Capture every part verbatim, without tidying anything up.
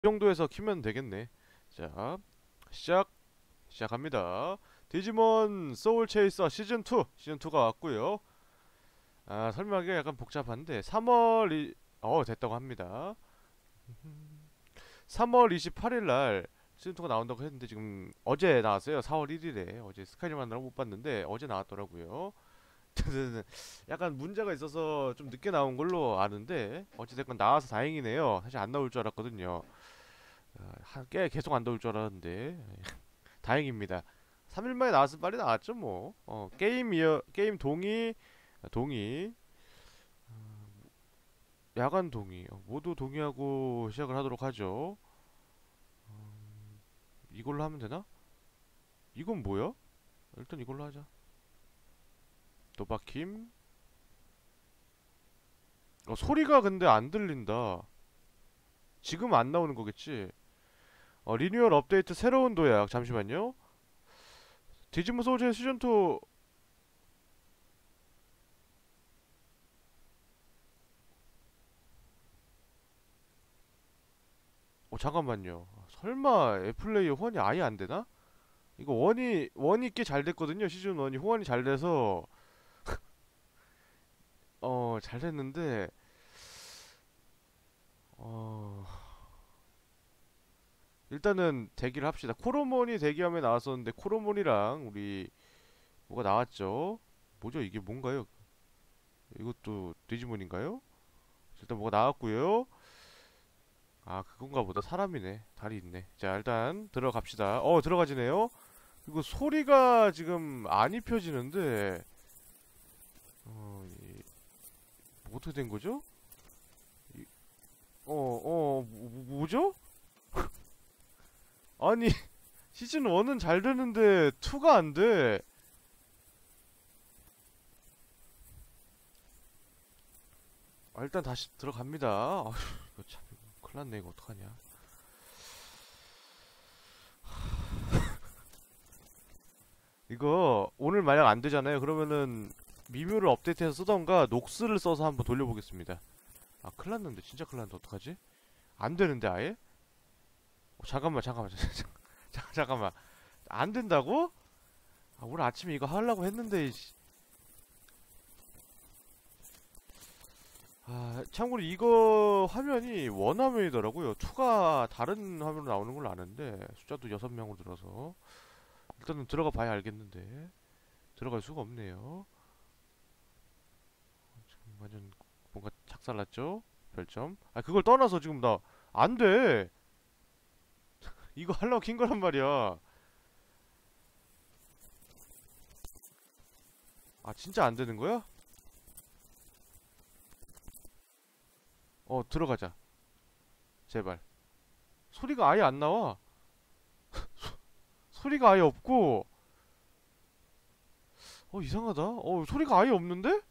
정도에서 키면 되겠네. 자, 시작 시작합니다. 디지몬 소울 체이서 시즌 투 시즌 투가 왔고요. 아, 설명하기가 약간 복잡한데 삼월 이... 어 됐다고 합니다. 삼월 이십팔일 날 시즌 투가 나온다고 했는데 지금 어제 나왔어요. 사월 일일에. 어제 스카이림 하느라고 못 봤는데 어제 나왔더라고요. 약간 문제가 있어서 좀 늦게 나온 걸로 아는데 어찌됐건 나와서 다행이네요. 사실 안 나올 줄 알았거든요. 아, 한- 꽤 계속 안 나올 줄 알았는데 다행입니다. 삼 일 만에 나왔으면 빨리 나왔죠 뭐. 어, 게임 이어 게임 동의 동의 야간 동의 어, 모두 동의하고 시작을 하도록 하죠. 이걸로 하면 되나? 이건 뭐야? 일단 이걸로 하자. 도박킴. 어, 소리가 근데 안 들린다. 지금 안 나오는 거겠지? 어, 리뉴얼 업데이트 새로운 도약. 잠시만요. 디지몬 소울즈 시즌 투. 어, 잠깐만요. 설마 애플레이어 호환이 아예 안 되나? 이거 원이 원이 꽤 잘 됐거든요. 시즌 원이 호환이 잘 돼서 어, 잘 됐는데 어, 일단은 대기를 합시다. 코로몬이 대기함에 나왔었는데 코로몬이랑 우리 뭐가 나왔죠? 뭐죠? 이게 뭔가요? 이것도 디지몬인가요? 일단 뭐가 나왔고요. 아, 그건가 보다. 사람이네. 다리 있네. 자, 일단 들어갑시다. 어, 들어가지네요. 이거 소리가 지금 안 입혀지는데 어, 이, 뭐 어떻게 된 거죠? 이, 어, 어, 뭐, 뭐- 뭐죠? 아니, 시즌 원은 잘 되는데 투가 안 돼. 아, 일단 다시 들어갑니다. 아휴, 이거 참, 큰일 났네. 이거 어떡하냐. 이거 오늘 만약 안 되잖아요. 그러면은 미묘를 업데이트해서 쓰던가 녹스를 써서 한번 돌려보겠습니다. 아, 큰일 났는데. 진짜 큰일 났는데. 어떡하지? 안 되는데, 아예? 어, 잠깐만, 잠깐만, 잠깐, 잠깐만. 안 된다고? 아, 오늘 아침에 이거 하려고 했는데, 이씨. 아, 참고로 이거 화면이 원 화면이더라고요. 투가 다른 화면으로 나오는 걸로 아는데, 숫자도 여섯 명으로 들어서. 일단은 들어가 봐야 알겠는데. 들어갈 수가 없네요. 지금 완전 뭔가 작살났죠? 별점. 아, 그걸 떠나서 지금 나, 안 돼! 이거 하려고 킨 거란 말이야. 아, 진짜 안 되는 거야? 어, 들어가자. 제발. 소리가 아예 안 나와. 소리가 아예 없고, 어, 이상하다. 어, 소리가 아예 없는데?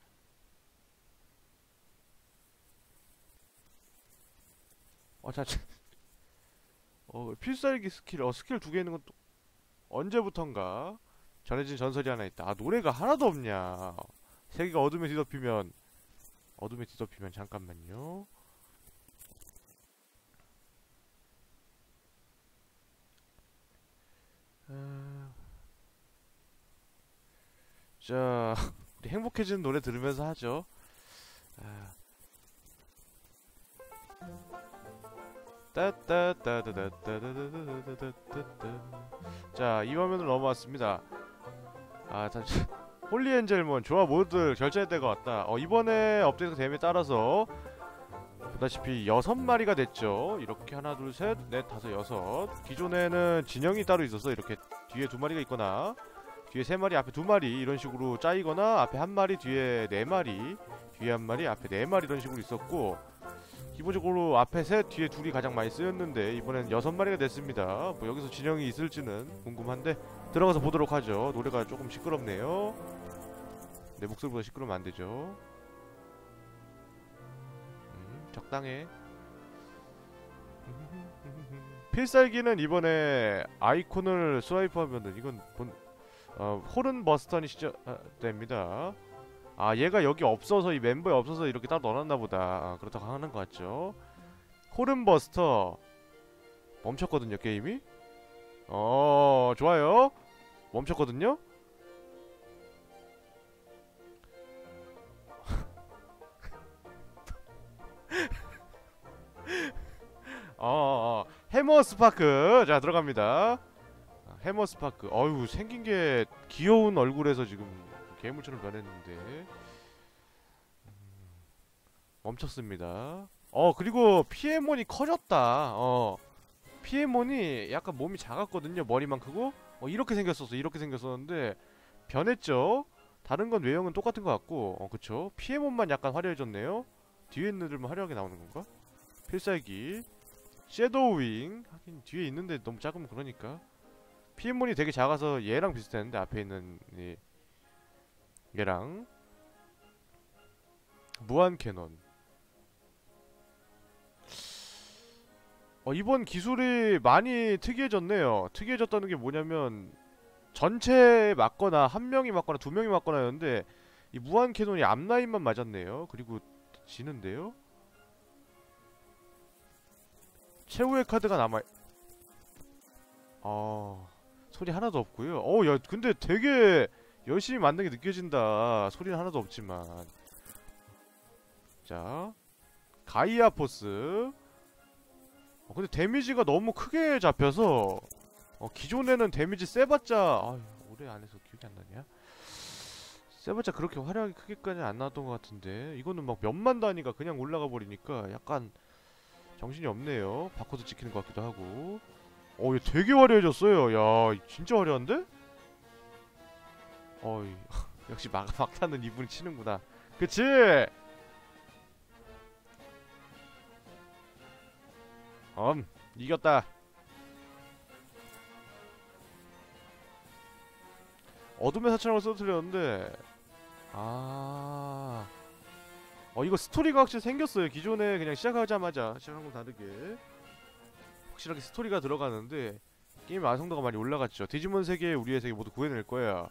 아, 자, 어, 필살기 스킬, 어, 스킬 두 개 있는 건 또, 언제부턴가? 전해진 전설이 하나 있다. 아, 노래가 하나도 없냐. 세계가 어둠에 뒤덮이면, 어둠에 뒤덮이면, 잠깐만요. 아, 자, 우리 행복해지는 노래 들으면서 하죠. 아, 따따따따따따따따따따따. 자, 이 화면으로 넘어왔습니다. 아, 잠시. 홀리엔젤몬 좋아 모두들 결제할 때가 왔다. 어, 이번에 업데이트 됨에 따라서 보다시피 여섯 마리가 됐죠. 이렇게 하나 둘 셋 넷 다섯 여섯. 기존에는 진영이 따로 있어서 이렇게 뒤에 두 마리가 있거나 뒤에 세 마리 앞에 두 마리 이런 식으로 짜이거나 앞에 한 마리 뒤에 네 마리 뒤에 한 마리 앞에 네 마리 이런 식으로 있었고 기본적으로 앞에 셋 뒤에 둘이 가장 많이 쓰였는데 이번엔 여섯 마리가 됐습니다. 뭐 여기서 진영이 있을지는 궁금한데 들어가서 보도록 하죠. 노래가 조금 시끄럽네요. 내 목소리보다 시끄러우면 안 되죠. 음, 적당해. 필살기는 이번에 아이콘을 스와이프하면은 이건 본, 어, 호른 버스턴이 시작됩니다. 아, 얘가 여기 없어서 이 멤버에 없어서 이렇게 따로 넣어놨나 보다. 아, 그렇다고 하는 것 같죠. 호른 버스터. 멈췄거든요 게임이. 어 좋아요. 멈췄거든요. 어, 어, 어. 해머 스파크 자 들어갑니다. 아, 해머 스파크. 어유 생긴 게 귀여운 얼굴에서 지금 괴물처럼 변했는데 멈췄습니다. 어 그리고 피에몬이 커졌다. 어 피에몬이 약간 몸이 작았거든요. 머리만 크고 어 이렇게 생겼었어. 이렇게 생겼었는데 변했죠. 다른 건 외형은 똑같은 것 같고 어 그쵸. 피에몬만 약간 화려해졌네요. 뒤에 있는 애들만 화려하게 나오는 건가? 필살기 섀도우윙 하긴 뒤에 있는데 너무 작으면 그러니까. 피에몬이 되게 작아서 얘랑 비슷했는데 앞에 있는 이, 얘랑 무한 캐논. 어, 이번 기술이 많이 특이해졌네요. 특이해졌다는 게 뭐냐면 전체에 맞거나 한 명이 맞거나 두 명이 맞거나였는데 이 무한 캐논이 앞라인만 맞았네요. 그리고 지는데요. 최후의 카드가 남아. 어 소리 하나도 없고요. 어 야 근데 되게 열심히 만든 게 느껴진다. 소리는 하나도 없지만. 자 가이아 포스. 어, 근데 데미지가 너무 크게 잡혀서 어, 기존에는 데미지 세봤자 아유 오래 안해서 기억이 안 나냐? 세봤자 그렇게 화려하게 크게까지는 안 나왔던 것 같은데 이거는 막 몇만 단위가 그냥 올라가 버리니까 약간 정신이 없네요. 바코드 찍히는 것 같기도 하고. 어, 얘 되게 화려해졌어요. 야, 진짜 화려한데? 어이, 역시 막, 막타는 이분이 치는구나. 그치? 음, 이겼다. 어둠의 사천을 써드렸는데 아... 어 이거 스토리가 확실히 생겼어요. 기존에 그냥 시작하자마자 시작한 건 다르게 확실하게 스토리가 들어가는데 게임 완성도가 많이 올라갔죠. 디지몬 세계, 우리의 세계 모두 구해낼 거야.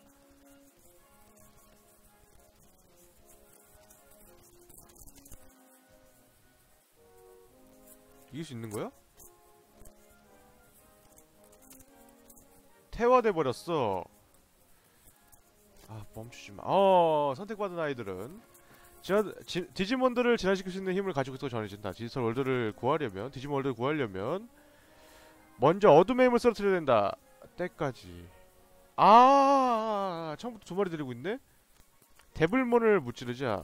이길 수 있는 거야? 태화돼 버렸어. 아 멈추지마. 어 선택받은 아이들은 지하, 지, 디지몬들을 진화시킬 수 있는 힘을 가지고 있어 전해진다. 디지털 월드를 구하려면 디지몬 월드를 구하려면 먼저 어둠의 힘을 쓰러뜨려야 된다. 때까지. 아 처음부터 두 마리 데리고 있네? 데블몬을 무찌르자.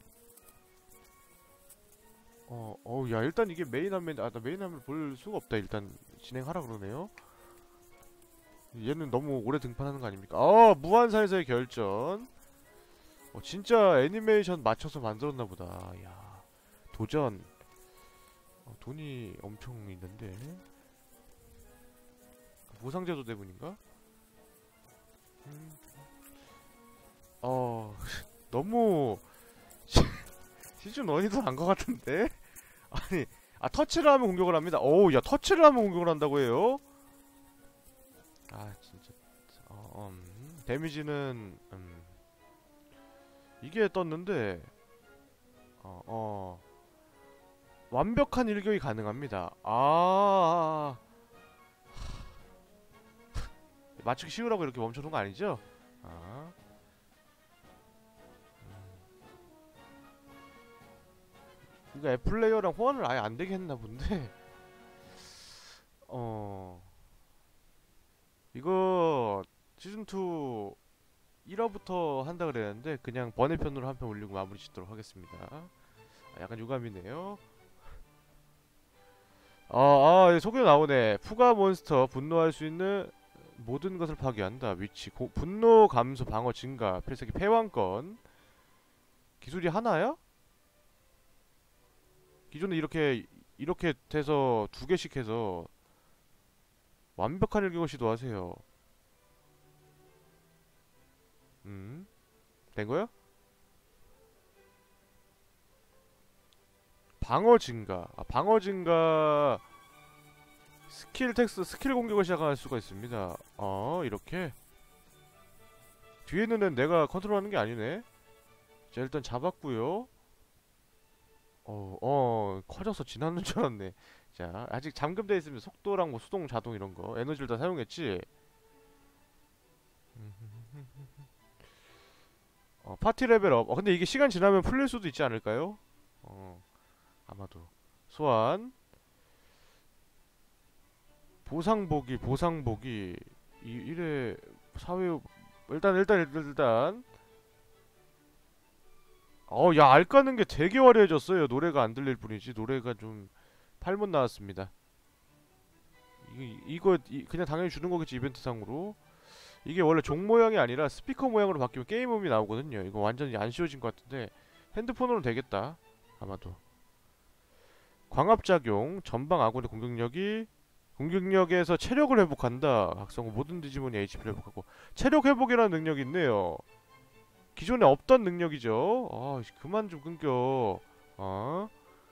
어, 어우 야 일단 이게 메인 화면 아 나 메인 화면 볼 수가 없다. 일단 진행하라 그러네요. 얘는 너무 오래 등판하는 거 아닙니까? 어 무한사에서의 결전. 어 진짜 애니메이션 맞춰서 만들었나 보다. 야 도전. 어, 돈이 엄청 있는데 보상제도 때문인가? 음. 어 너무 시즌 일이도 안 것 같은데? 아니 아 터치를 하면 공격을 합니다. 어우 야 터치를 하면 공격을 한다고 해요? 아 진짜 어, 음, 데미지는 음, 이게 떴는데 어, 어 완벽한 일격이 가능합니다. 아 맞추기 쉬우라고 이렇게 멈춰놓은 거 아니죠? 아 이거 앱플레이어랑 호환을 아예 안 되게 했나 본데 어 이거 시즌이 일 화부터 한다 그랬는데 그냥 번외편으로 한 편 올리고 마무리 짓도록 하겠습니다. 아, 약간 유감이네요. 아, 아, 소개 나오네. 푸가 몬스터 분노할 수 있는 모든 것을 파괴한다. 위치 고, 분노 감소 방어 증가 필살기 패왕권. 기술이 하나야? 기존에 이렇게 이렇게 돼서 두 개씩 해서 완벽한 일격을 시도하세요. 음, 된 거야? 방어 증가. 아, 방어 증가. 스킬 텍스 스킬 공격을 시작할 수가 있습니다. 어, 이렇게. 뒤에 있는 애는 내가 컨트롤하는 게 아니네. 자, 일단 잡았고요. 어, 어, 커져서 지나는 줄 알았네. 자, 아직 잠금돼 있으면 속도랑 뭐 수동, 자동 이런 거 에너지를 다 사용했지. 어, 파티 레벨업. 어, 근데 이게 시간 지나면 풀릴 수도 있지 않을까요? 어, 아마도. 소환. 보상보기, 보상보기. 이, 이래, 사회, 일단, 일단, 일단, 일단. 어, 야, 알 까는 게 되게 화려해졌어요. 노래가 안 들릴 뿐이지. 노래가 좀 팔못 나왔습니다. 이, 이거, 이, 그냥 당연히 주는 거겠지, 이벤트상으로. 이게 원래 종 모양이 아니라 스피커 모양으로 바뀌면 게임음이 나오거든요. 이거 완전히 안 씌워진 것 같은데 핸드폰으로는 되겠다. 아마도. 광합작용. 전방 아군의 공격력이 공격력에서 체력을 회복한다. 각성 후 모든 디지몬이 에이치피를 회복하고 체력 회복이라는 능력이 있네요. 기존에 없던 능력이죠. 아, 그만 좀 끊겨. 어?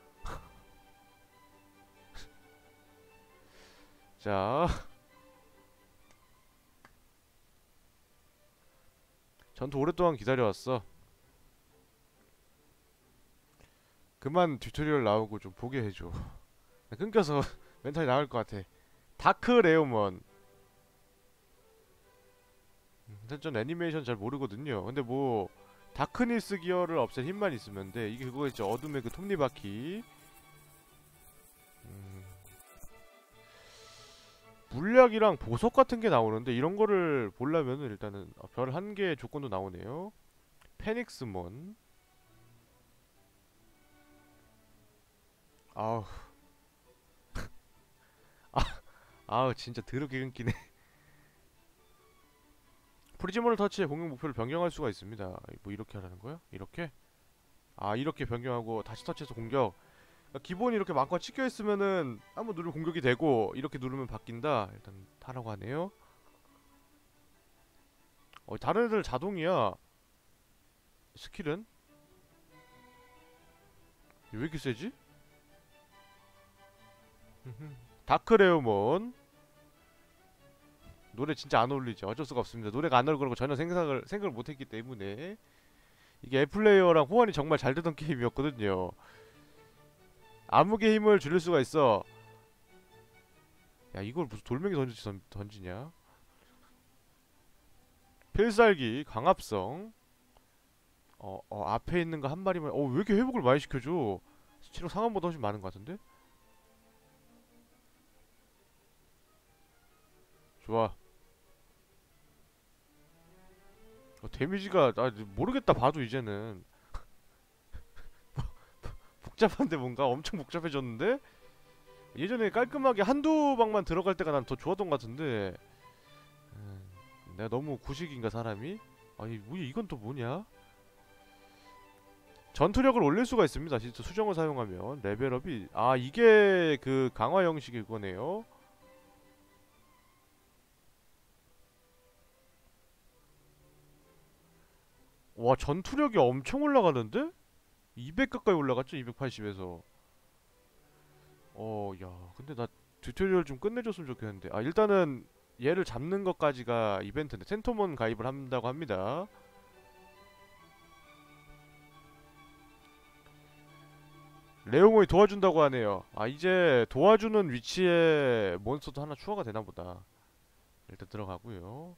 자, 전투 오랫동안 기다려왔어. 그만 튜토리얼 나오고 좀 보게 해줘. 끊겨서 멘탈이 나갈 것 같아. 다크 레오먼. 일단 전 애니메이션 잘 모르거든요. 근데 뭐 다크니스 기어를 없앨 힘만 있으면 돼. 이게 그거 있죠. 어둠의 그 톱니바퀴. 음, 물약이랑 보석 같은 게 나오는데 이런 거를 보려면은 일단은 별 한 개 조건도 나오네요. 페닉스몬. 아우. 아, 아우 진짜 더럽게 끊기네. 프리즈몬을 터치해 공격 목표를 변경할 수가 있습니다. 뭐 이렇게 하라는 거야? 이렇게? 아, 이렇게 변경하고 다시 터치해서 공격. 그러니까 기본이 이렇게 마커가 찍혀 있으면은 한번 누르면 공격이 되고 이렇게 누르면 바뀐다. 일단 타라고 하네요. 어, 다른 애들 자동이야. 스킬은? 왜 이렇게 세지? 다크레오몬. 노래 진짜 안 어울리죠. 어쩔 수가 없습니다. 노래가 안 어울리고 그런 거 전혀 생각을 생각을 못했기 때문에. 이게 앱플레이어랑 호환이 정말 잘 되던 게임이었거든요. 암흑의 힘을 줄일 수가 있어. 야, 이걸 무슨 돌멩이 던지지 던, 던지냐? 필살기 광합성. 어, 어 앞에 있는 거 한 마리만. 어, 왜 이렇게 회복을 많이 시켜줘? 체력 상한보다 훨씬 많은 것 같은데? 좋아. 어, 데미지가 아, 모르겠다 봐도 이제는 복잡한데 뭔가 엄청 복잡해졌는데? 예전에 깔끔하게 한두 방만 들어갈 때가 난 더 좋았던 것 같은데. 음, 내가 너무 구식인가 사람이? 아니 뭐 이건 또 뭐냐? 전투력을 올릴 수가 있습니다. 진짜 수정을 사용하면 레벨업이. 아, 이게 그 강화 형식이 그거네요. 와, 전투력이 엄청 올라가는데? 이백 가까이 올라갔죠? 이백팔십에서. 어, 야, 근데 나 튜토리얼 좀 끝내줬으면 좋겠는데. 아, 일단은 얘를 잡는 것까지가 이벤트인데 텐토몬 가입을 한다고 합니다. 레오몬이 도와준다고 하네요. 아, 이제 도와주는 위치에 몬스터도 하나 추가가 되나보다. 일단 들어가고요.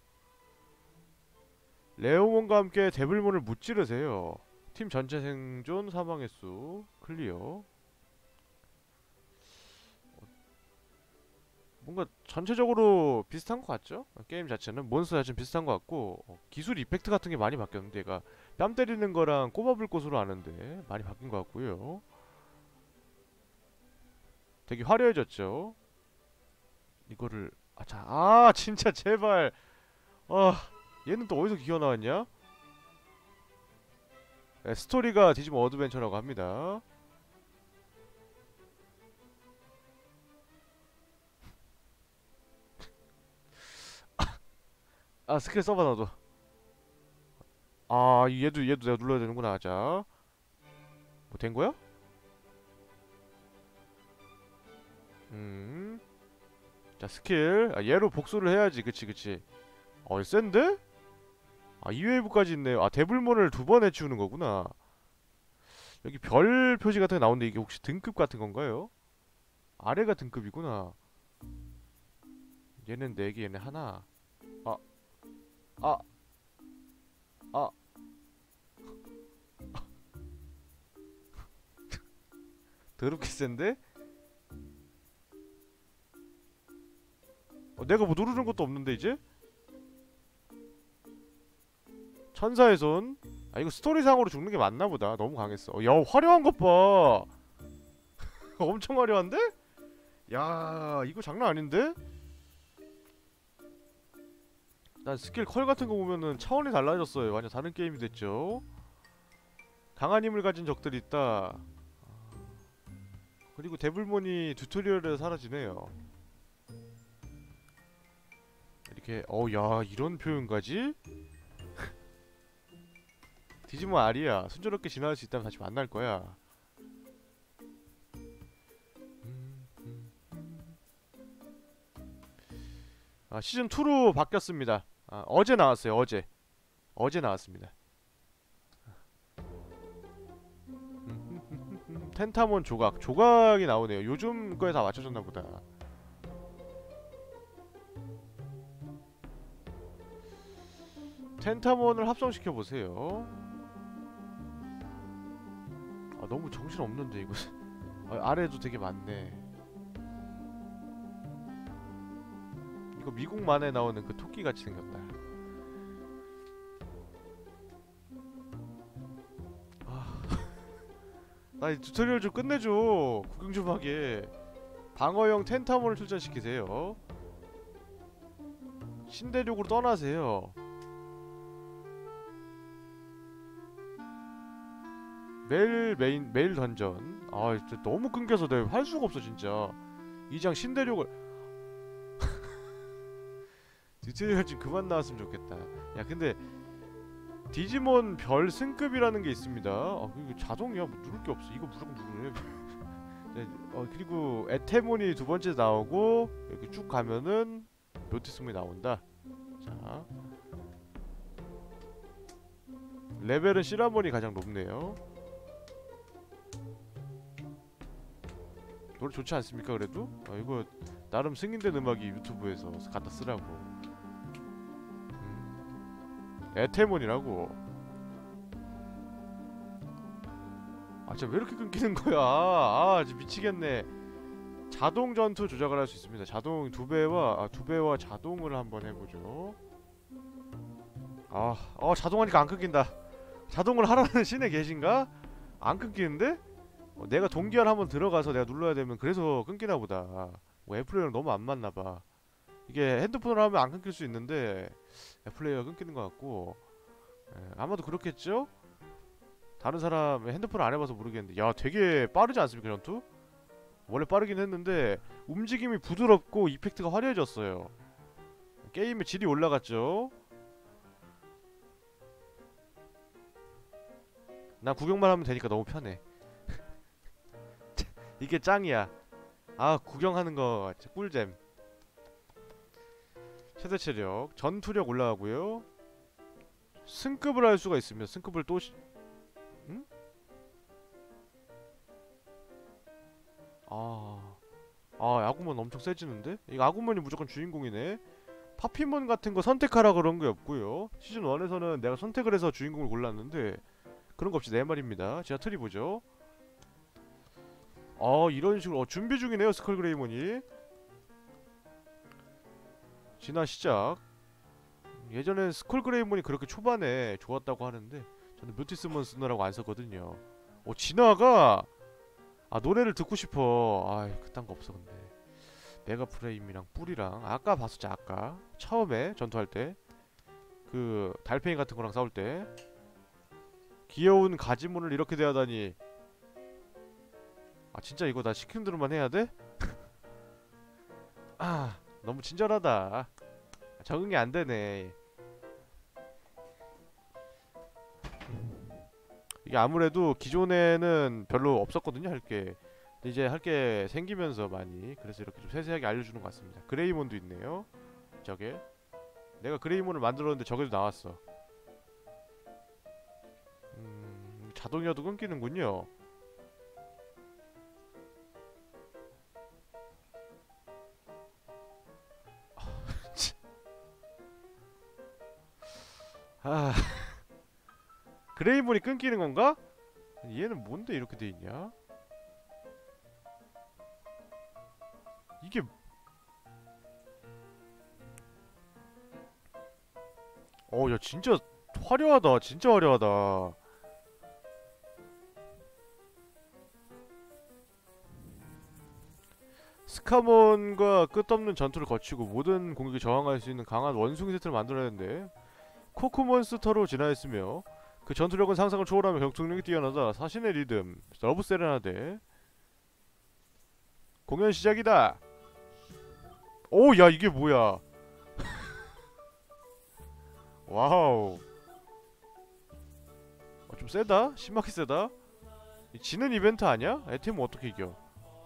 레오몬과 함께 데블몬을 무찌르세요. 팀 전체 생존 사망 횟수 클리어. 뭔가 전체적으로 비슷한 것 같죠? 게임 자체는 몬스터 자체는 비슷한 것 같고 어, 기술 이펙트 같은 게 많이 바뀌었는데 얘가 뺨 때리는 거랑 꼽아볼 곳으로 아는데 많이 바뀐 것 같고요. 되게 화려해졌죠? 이거를 아, 자, 아 진짜 제발. 아, 얘는 또 어디서 기어 나왔냐? 네, 스토리가 디지몬 어드벤처라고 합니다. 아, 스킬 써봐 나도. 아, 얘도 얘도 내가 눌러야 되는구나. 자, 뭐 된 거야? 음, 자 스킬. 아, 얘로 복수를 해야지. 그치 그치. 어, 센데? 아, 이 웨이브까지 있네요. 아, 데블몬을 두 번 해치우는 거구나. 여기 별 표시 같은 게 나오는데 이게 혹시 등급 같은 건가요? 아래가 등급이구나. 얘는 네 개, 얘는 하나. 아, 아, 아. 더럽게 센데? 어, 내가 뭐 누르는 것도 없는데 이제? 천사의 손. 아 이거 스토리상으로 죽는 게 맞나 보다. 너무 강했어. 어, 야 화려한 것 봐. 엄청 화려한데? 야 이거 장난 아닌데? 난 스킬 컬 같은 거 보면은 차원이 달라졌어요. 완전 다른 게임이 됐죠. 강한 힘을 가진 적들이 있다. 그리고 데블몬이 튜토리얼에 사라지네요. 이렇게 어 야 이런 표현까지? 디지몬 알이야. 순조롭게 지나갈 수 있다면 다시 만날 거야. 아 시즌이로 바뀌었습니다. 아, 어제 나왔어요. 어제 어제 나왔습니다. 텐타몬 조각 조각이 나오네요. 요즘 거에 다 맞춰졌나 보다. 텐타몬을 합성시켜 보세요. 아 너무 정신 없는데 이거. 아, 아래도 되게 많네. 이거 미국 만에 나오는 그 토끼 같이 생겼다. 아, 나 이 튜토리얼 좀 끝내줘. 구경 좀 하게. 방어용 텐타몬을 출전시키세요. 신대륙으로 떠나세요. 매일 메인 매일 던전. 아 진짜 너무 끊겨서 내가 할 수가 없어 진짜. 이 장 신대륙을 튜토리얼 좀 그만 나왔으면 좋겠다. 야 근데 디지몬 별 승급이라는 게 있습니다. 아 이거 자동이야. 뭐 누를 게 없어. 이거 무조건 누르래. 네, 어 그리고 에테몬이 두 번째 나오고 이렇게 쭉 가면은 묘티스몬이 나온다. 자 레벨은 시라몬이 가장 높네요. 노래 좋지 않습니까 그래도? 아 이거 나름 승인된 음악이 유튜브에서 갖다 쓰라고. 음. 에테몬이라고. 아 진짜 왜 이렇게 끊기는 거야. 아 진짜 미치겠네. 자동 전투 조작을 할 수 있습니다. 자동 두 배와 아, 두 배와 자동을 한번 해보죠. 아, 어 자동하니까 안 끊긴다. 자동을 하라는 신에 계신가? 안 끊기는데? 어, 내가 동기화 한번 들어가서 내가 눌러야 되면 그래서 끊기나 보다. 뭐 애플레이어랑 너무 안 맞나봐. 이게 핸드폰으로 하면 안 끊길 수 있는데 애플레이어가 끊기는 것 같고. 에, 아마도 그렇겠죠? 다른 사람 핸드폰 안 해봐서 모르겠는데 야 되게 빠르지 않습니까 전투? 원래 빠르긴 했는데 움직임이 부드럽고 이펙트가 화려해졌어요. 게임의 질이 올라갔죠? 난 구경만 하면 되니까 너무 편해. 이게 짱이야. 아 구경하는 거 진짜 꿀잼. 최대 체력, 전투력 올라가고요. 승급을 할 수가 있으면 승급을 또 시... 응? 아... 아 아구몬 엄청 세지는데? 이거 아구몬이 무조건 주인공이네. 파피몬 같은 거 선택하라 그런 게 없고요. 시즌 일에서는 내가 선택을 해서 주인공을 골랐는데 그런 거 없이 내 말입니다. 제가 틀이 보죠. 아 이런 식으로 어, 준비 중이네요 스컬 그레이몬이. 진화 시작. 예전엔 스컬 그레이몬이 그렇게 초반에 좋았다고 하는데 저는 뮤티스몬 쓰느라고 안 썼거든요. 어 진화가 아 노래를 듣고 싶어. 아이 그딴 거 없어 근데. 메가 프레임이랑 뿔이랑 아까 봤었지 아까 처음에 전투할 때 그 달팽이 같은 거랑 싸울 때 귀여운 가지몬을 이렇게 대하다니. 아 진짜 이거 나 시키는 대로만 해야 돼? 아 너무 친절하다. 적응이 안 되네. 이게 아무래도 기존에는 별로 없었거든요 할게. 근데 이제 할 게 생기면서 많이 그래서 이렇게 좀 세세하게 알려주는 것 같습니다. 그레이몬도 있네요. 저게 내가 그레이몬을 만들었는데 저게도 나왔어. 음, 자동이어도 끊기는군요. 아 그레이몬이 끊기는 건가? 얘는 뭔데 이렇게 돼 있냐? 이게 어 야 진짜 화려하다. 진짜 화려하다. 스카몬과 끝없는 전투를 거치고 모든 공격에 저항할 수 있는 강한 원숭이 세트를 만들어야 하는데 코코몬스터로 진화했으며 그 전투력은 상상을 초월하며 격투력이 뛰어나다. 사신의 리듬 러브 세레나데. 공연 시작이다. 오 야 이게 뭐야. 와우. 어, 좀 세다? 심하게 세다? 지는 이벤트 아니야? 애템은 어떻게 이겨?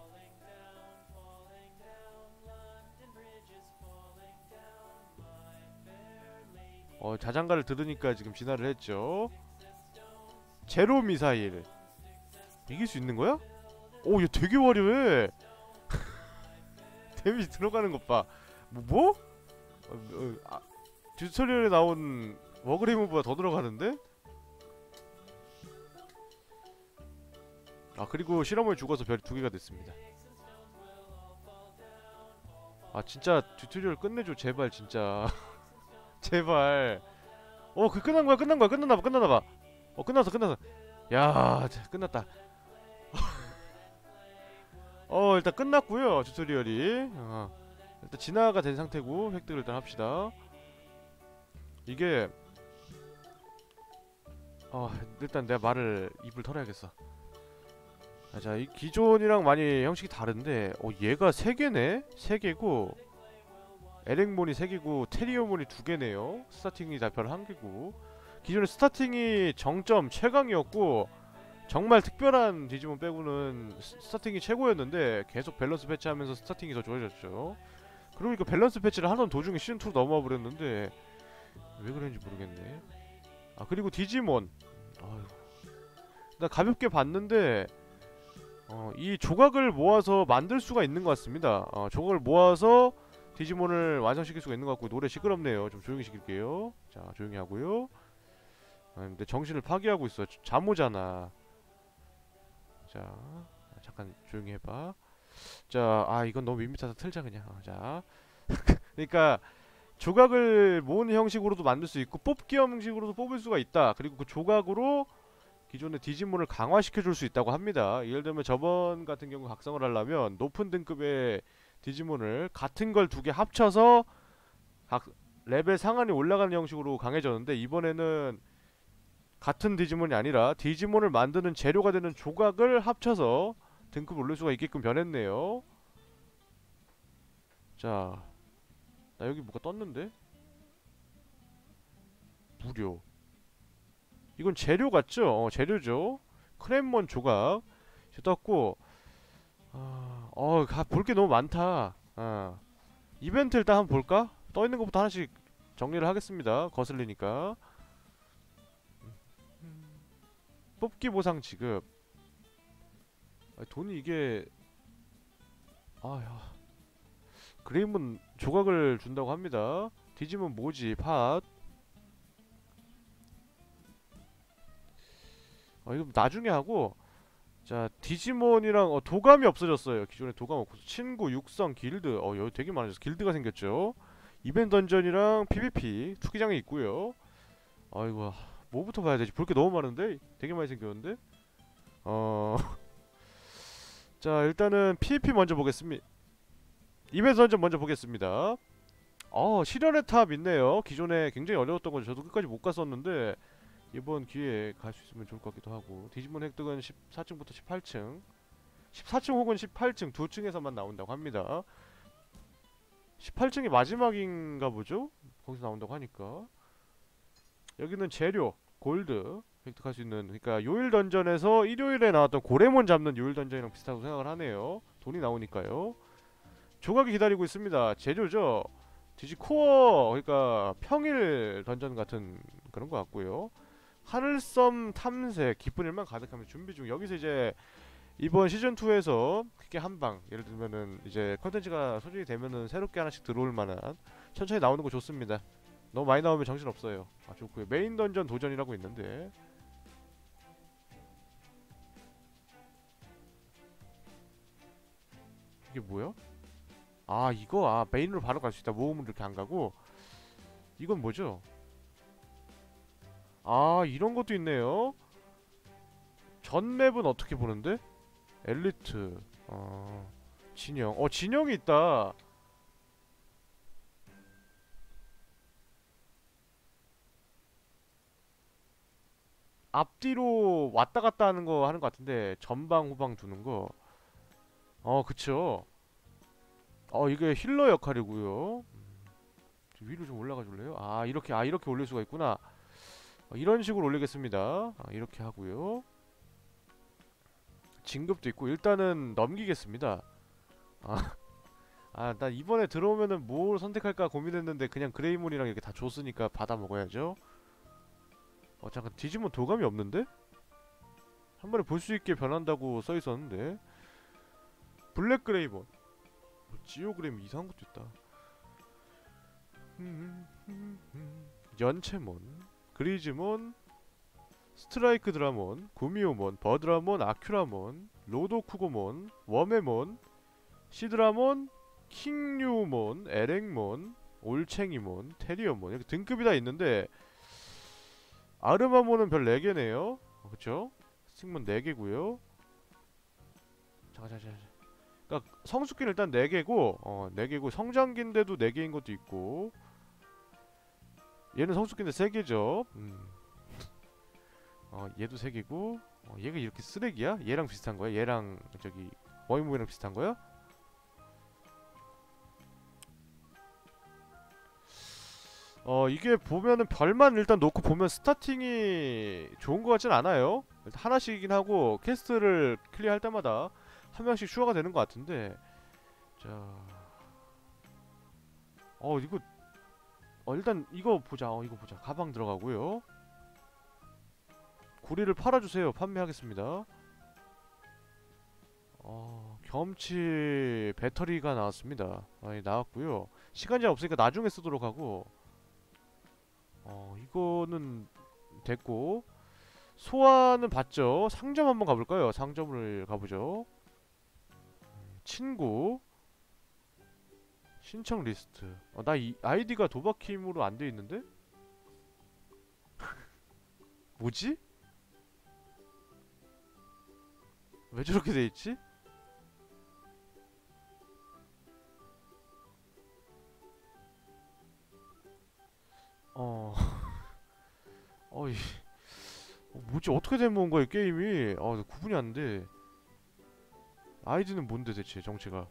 어 자장가를 들으니까 지금 진화를 했죠. 제로 미사일 이길 수 있는 거야? 오 얘 되게 화려해. 데미지 들어가는 것 봐. 뭐 뭐? 어, 어, 아, 튜토리얼에 나온 워그레이브보다 더 들어가는데? 아 그리고 실험을 죽어서 별이 두 개가 됐습니다. 아 진짜 튜토리얼 끝내줘 제발 진짜. 제발. 어 그 끝난 거야 끝난 거야 끝났나봐 끝났나봐. 어 끝났어 끝났어. 야 자, 끝났다. 어 일단 끝났고요 튜토리얼이. 어, 일단 진화가 된 상태고 획득을 일단 합시다. 이게 어 일단 내가 말을 입을 털어야겠어. 아, 자, 이 기존이랑 많이 형식이 다른데 어 얘가 세 개네? 세 개고 에렉몬이 세 개고 테리오몬이 두 개네요. 스타팅이 다 별 한 개고 기존에 스타팅이 정점 최강이었고 정말 특별한 디지몬 빼고는 스, 스타팅이 최고였는데 계속 밸런스 패치하면서 스타팅이 더 좋아졌죠. 그러니까 밸런스 패치를 하던 도중에 시즌이로 넘어와 버렸는데 왜 그랬는지 모르겠네. 아 그리고 디지몬 아유 나 가볍게 봤는데 어, 이 조각을 모아서 만들 수가 있는 것 같습니다. 어, 조각을 모아서 디지몬을 완성시킬 수가 있는 것 같고 노래 시끄럽네요. 좀 조용히 시킬게요. 자 조용히 하고요. 아, 근데 정신을 파괴하고 있어. 잠오잖아. 자 잠깐 조용히 해봐. 자 아 이건 너무 밋밋해서 틀자 그냥. 어, 자 그러니까 조각을 모으는 형식으로도 만들 수 있고 뽑기 형식으로도 뽑을 수가 있다. 그리고 그 조각으로 기존의 디지몬을 강화시켜 줄 수 있다고 합니다. 예를 들면 저번 같은 경우 각성을 하려면 높은 등급의 디지몬을 같은 걸 두 개 합쳐서 각 레벨 상한이 올라가는 형식으로 강해졌는데 이번에는 같은 디지몬이 아니라 디지몬을 만드는 재료가 되는 조각을 합쳐서 등급을 올릴 수가 있게끔 변했네요. 자, 나 여기 뭐가 떴는데? 무료. 이건 재료 같죠? 어, 재료죠. 크렘몬 조각 떴고 아, 어, 볼 게 너무 많다. 어. 이벤트 일단 한번 볼까? 떠있는 것부터 하나씩 정리를 하겠습니다. 거슬리니까. 뽑기 보상 지급. 아, 돈이 이게 아야 그레임은 조각을 준다고 합니다. 디지몬 모집 핫. 아 이거 나중에 하고 자 디지몬이랑 어, 도감이 없어졌어요. 기존에 도감 없고 친구, 육성, 길드 어 여기 되게 많아졌어. 길드가 생겼죠. 이벤트 던전이랑 피브이피 투기장이 있고요. 아이고 뭐부터 봐야 되지? 볼 게 너무 많은데? 되게 많이 생겼는데? 어... 자 일단은 피브이피 먼저 보겠습니다. 이벤트 던전 먼저 보겠습니다. 어 실현의 탑 있네요. 기존에 굉장히 어려웠던 건 저도 끝까지 못 갔었는데 이번 기회에 갈 수 있으면 좋을 것 같기도 하고 디지몬 획득은 십사 층부터 십팔 층 십사 층 혹은 십팔 층 두 층에서만 나온다고 합니다. 십팔 층이 마지막인가 보죠? 거기서 나온다고 하니까 여기는 재료, 골드 획득할 수 있는 그러니까 요일 던전에서 일요일에 나왔던 고래몬 잡는 요일 던전이랑 비슷하다고 생각을 하네요. 돈이 나오니까요. 조각이 기다리고 있습니다. 재료죠. 디지코어 그러니까 평일 던전 같은 그런 것 같고요. 하늘섬 탐색 기쁜 일만 가득하면 준비 중. 여기서 이제 이번 시즌이에서 크게 한방 예를 들면은 이제 컨텐츠가 소진이 되면은 새롭게 하나씩 들어올 만한 천천히 나오는 거 좋습니다. 너무 많이 나오면 정신없어요. 아 좋고요. 메인 던전 도전이라고 있는데 이게 뭐야? 아 이거 아 메인으로 바로 갈 수 있다. 모험을 이렇게 안 가고. 이건 뭐죠? 아 이런 것도 있네요. 전 맵은 어떻게 보는데? 엘리트 어... 진영 어 진영이 있다. 앞뒤로 왔다 갔다 하는 거 하는 거 같은데 전방 후방 두는 거. 어 그쵸. 어 이게 힐러 역할이고요. 음, 위로 좀 올라가 줄래요? 아 이렇게 아 이렇게 올릴 수가 있구나. 어, 이런 식으로 올리겠습니다. 아, 이렇게 하고요. 진급도 있고 일단은 넘기겠습니다. 아, 아, 나 이번에 들어오면은 뭘 선택할까 고민했는데 그냥 그레이몬이랑 이렇게 다 줬으니까 받아 먹어야죠. 어 잠깐 디지몬 도감이 없는데? 한 번에 볼 수 있게 변한다고 써 있었는데. 블랙 그레이몬. 뭐 지오그램 이상한 것도 있다. 연체몬, 그리즈몬, 스트라이크 드라몬, 구미호몬, 버드라몬, 아큐라몬, 로도쿠고몬, 웜에몬, 시드라몬, 킹류몬, 에렉몬, 올챙이몬, 테리어몬 이렇게 등급이 다 있는데 아르마몬은 별 네 개네요. 어, 그쵸? 스틱몬 네 개고요. 잠깐 잠깐 잠깐. 그니까 성숙기는 일단 네 개고 어 네 개고 성장기인데도 네 개인 것도 있고 얘는 성숙기인데 세 개죠. 음. 어 얘도 세 개고 어, 얘가 이렇게 쓰레기야? 얘랑 비슷한 거야? 얘랑 저기 워이모이랑 비슷한 거야? 어 이게 보면은 별만 일단 놓고 보면 스타팅이 좋은 것 같진 않아요. 일단 하나씩이긴 하고 퀘스트를 클리어할 때마다 한 명씩 추가가 되는 것 같은데 자... 어 이거 어 일단 이거 보자. 어 이거 보자. 가방 들어가고요. 구리를 팔아주세요. 판매하겠습니다. 어 겸치 배터리가 나왔습니다. 아니 나왔고요. 시간이 없으니까 나중에 쓰도록 하고 어 이거는 됐고 소화는 봤죠. 상점 한번 가볼까요? 상점을 가보죠. 친구 신청 리스트. 어, 나 이 아이디가 도박힘으로 안 돼 있는데? 뭐지? 왜 저렇게 돼 있지? 어, 어이, 어, 뭐지? 어떻게 된 건가 이 게임이? 아, 구분이 안 돼. 아이디는 뭔데 대체 정체가?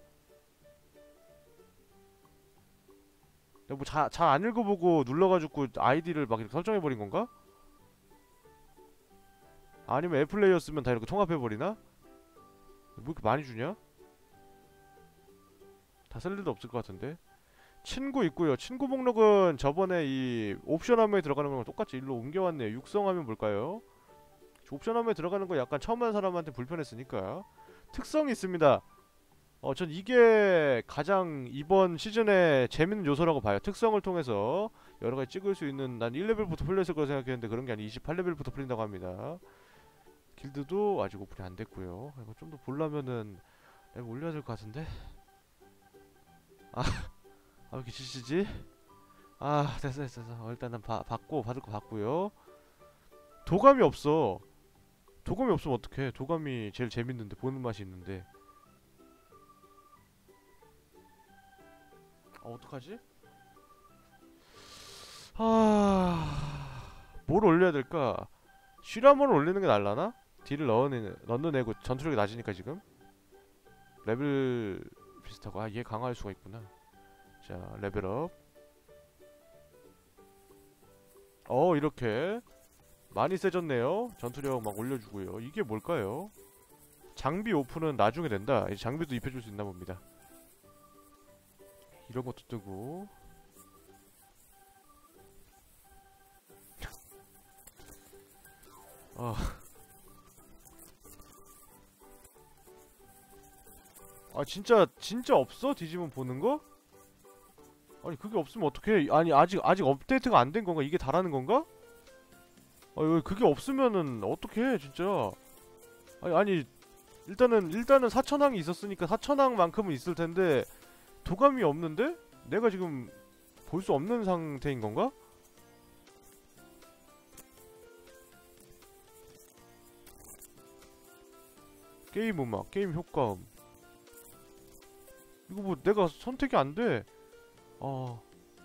내가 뭐 잘 잘 안 읽어보고 눌러가지고 아이디를 막 이렇게 설정해버린 건가? 아니면 애플레이였으면 다 이렇게 통합해버리나? 뭐 이렇게 많이 주냐? 다 쓸 일도 없을 것 같은데. 친구 있고요. 친구 목록은 저번에 이 옵션 화면에 들어가는 거랑 똑같이 일로 옮겨왔네요. 육성하면 뭘까요? 옵션 화면에 들어가는 거 약간 처음 하는 사람한테 불편했으니까. 특성이 있습니다. 어, 전 이게 가장 이번 시즌에 재밌는 요소라고 봐요. 특성을 통해서 여러가지 찍을 수 있는, 난 일 레벨부터 풀렸을 거라 생각했는데 그런 게 아니라 이십팔 레벨부터 풀린다고 합니다. 길드도 아직 오픈이 안 됐고요. 이거 좀 더 보려면은 레벨 올려야 될 것 같은데. 아, 아, 왜 이렇게 지치지? 아, 됐어, 됐어, 됐어. 어, 일단은 바, 받고, 받을 거 받고요. 도감이 없어. 도감이 없으면 어떡해. 도감이 제일 재밌는데, 보는 맛이 있는데. 어, 어떡하지? 아... 뭘 올려야 될까? 쉬라몬을 올리는 게 날라나? 딜을 넣어내, 넣는 애고 전투력이 낮으니까 지금? 레벨 비슷하고, 아, 얘 강화할 수가 있구나. 자, 레벨업. 어, 이렇게 많이 세졌네요. 전투력 막 올려주고요. 이게 뭘까요? 장비 오픈은 나중에 된다. 이제 장비도 입혀줄 수 있나 봅니다. 이런 것도 뜨고. 아, 아 진짜 진짜 없어? 디지몬 보는 거? 아니 그게 없으면 어떡해. 아니 아직 아직 업데이트가 안 된 건가? 이게 다라는 건가? 아니 그게 없으면은 어떡해 진짜. 아니 아니 일단은 일단은 사천왕이 있었으니까 사천왕만큼은 있을 텐데 도감이 없는데? 내가 지금 볼 수 없는 상태인 건가? 게임 음악, 게임 효과음. 이거 뭐 내가 선택이 안 돼. 아.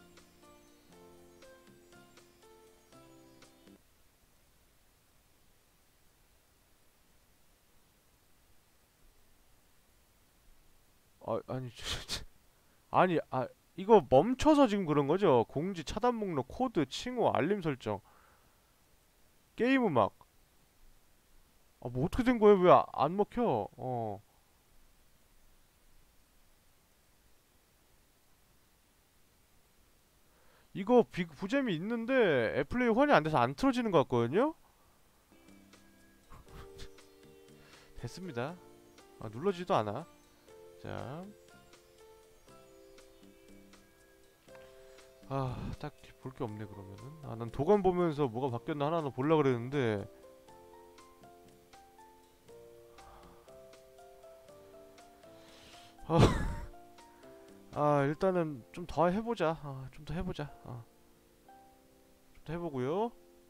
아, 아니, 아니, 아, 이거 멈춰서 지금 그런 거죠? 공지, 차단 목록, 코드, 칭호, 알림 설정, 게임 음악. 아, 뭐 어떻게 된 거야? 왜 안 먹혀? 어. 이거 비, 부잼이 있는데 애플레이 호환이 안 돼서 안 틀어지는 것 같거든요? 됐습니다. 아, 눌러지도 않아. 자. 아, 딱히 볼 게 없네, 그러면은. 아, 난 도감 보면서 뭐가 바뀌었나 하나하나 보려고 그랬는데. 아, 아 일단은 좀 더 해보자. 아, 좀 더 해보자. 아, 좀 더 해보고요.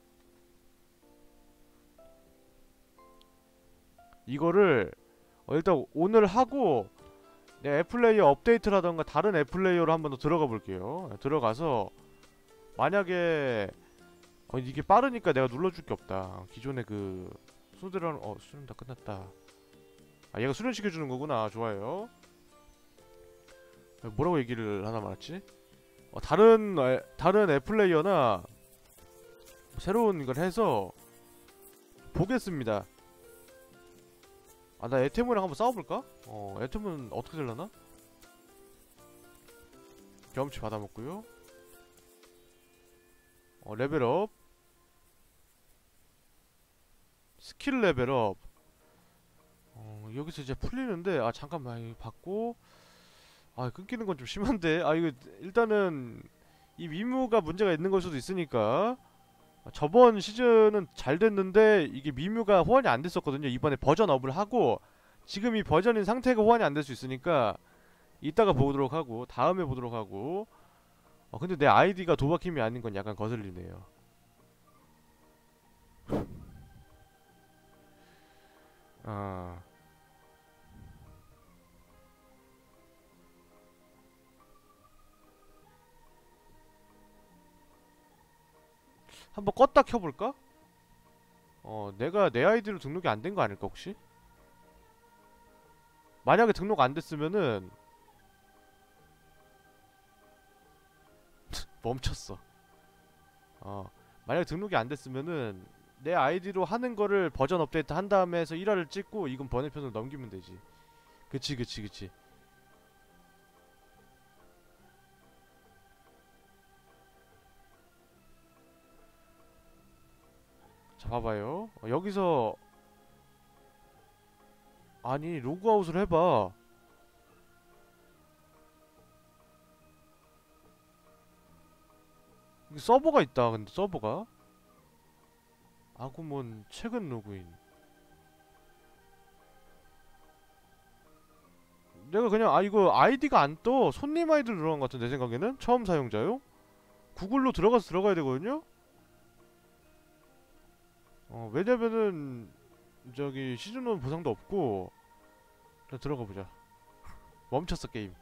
이거를 어, 일단 오늘 하고 내 앱플레이어 업데이트라던가 다른 앱플레이어로 한번 더 들어가 볼게요. 들어가서 만약에 어, 이게 빠르니까 내가 눌러줄 게 없다. 기존에 그 수들은 어 수련 다 끝났다. 아 얘가 수련시켜주는 거구나. 좋아요. 뭐라고 얘기를 하나 말았지? 어, 다른 애, 다른 앱플레이어나 새로운 걸 해서 보겠습니다. 아 나 에테문이랑 한번 싸워볼까? 어 에테문 어떻게 되려나? 경험치 받아먹고요. 어 레벨업, 스킬 레벨업. 어 여기서 이제 풀리는데 아 잠깐만 이거 받고 아 끊기는 건 좀 심한데. 아 이거 일단은 이 미묘가 문제가 있는 걸 수도 있으니까. 저번 시즌은 잘 됐는데 이게 미묘가 호환이 안 됐었거든요. 이번에 버전업을 하고 지금 이 버전인 상태가 호환이 안 될 수 있으니까 이따가 보도록 하고 다음에 보도록 하고. 어 근데 내 아이디가 도박힘이 아닌 건 약간 거슬리네요. 아 한번 껐다 켜볼까? 어 내가 내 아이디로 등록이 안 된 거 아닐까 혹시? 만약에 등록 안 됐으면은 멈췄어. 어 만약에 등록이 안 됐으면은 내 아이디로 하는 거를 버전 업데이트 한 다음에 해서 일화를 찍고 이건 번외편으로 넘기면 되지. 그치 그치 그치. 자 봐봐요. 어, 여기서 아니 로그아웃을 해봐. 여기 서버가 있다. 근데 서버가 아구몬 최근 로그인. 내가 그냥 아 이거 아이디가 안 떠. 손님 아이디로 들어간 것 같은 내 생각에는. 처음 사용자요? 구글로 들어가서 들어가야 되거든요? 어 왜냐면은 저기 시즌 일 보상도 없고. 자 들어가보자. 멈췄어 게임.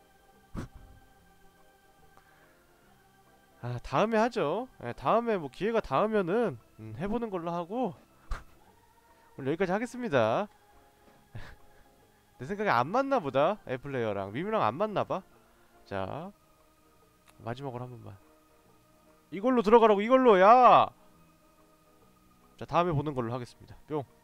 아 다음에 하죠. 예, 다음에 뭐 기회가 닿으면은 음, 해보는 걸로 하고 오늘 여기까지 하겠습니다. 내 생각에 안 맞나보다. 애플레이어랑 미미랑 안 맞나봐. 자 마지막으로 한 번만 이걸로 들어가라고. 이걸로 야. 자 다음에 보는 걸로 하겠습니다. 뿅.